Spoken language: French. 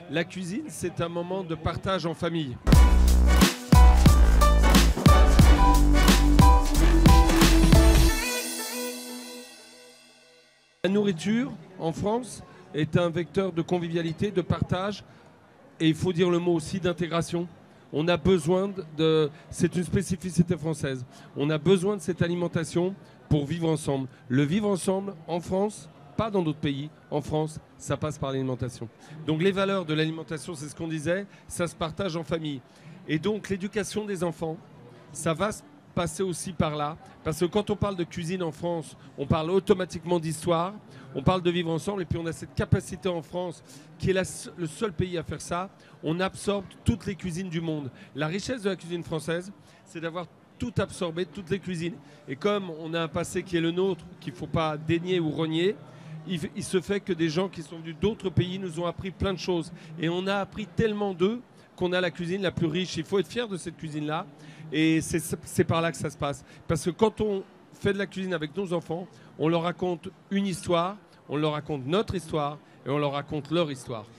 La cuisine, c'est un moment de partage en famille. La nourriture, en France, est un vecteur de convivialité, de partage, et il faut dire le mot aussi d'intégration. On a besoin c'est une spécificité française, on a besoin de cette alimentation pour vivre ensemble. Le vivre ensemble, en France, pas dans d'autres pays, en France, ça passe par l'alimentation. Donc les valeurs de l'alimentation, c'est ce qu'on disait, ça se partage en famille. Et donc l'éducation des enfants, ça va se passer aussi par là, parce que quand on parle de cuisine en France, on parle automatiquement d'histoire, on parle de vivre ensemble, et puis on a cette capacité en France, qui est le seul pays à faire ça, on absorbe toutes les cuisines du monde. La richesse de la cuisine française, c'est d'avoir tout absorbé, toutes les cuisines. Et comme on a un passé qui est le nôtre, qu'il ne faut pas dénier ou renier, il se fait que des gens qui sont venus d'autres pays nous ont appris plein de choses. Et on a appris tellement d'eux qu'on a la cuisine la plus riche. Il faut être fier de cette cuisine-là. Et c'est par là que ça se passe. Parce que quand on fait de la cuisine avec nos enfants, on leur raconte une histoire, on leur raconte notre histoire et on leur raconte leur histoire.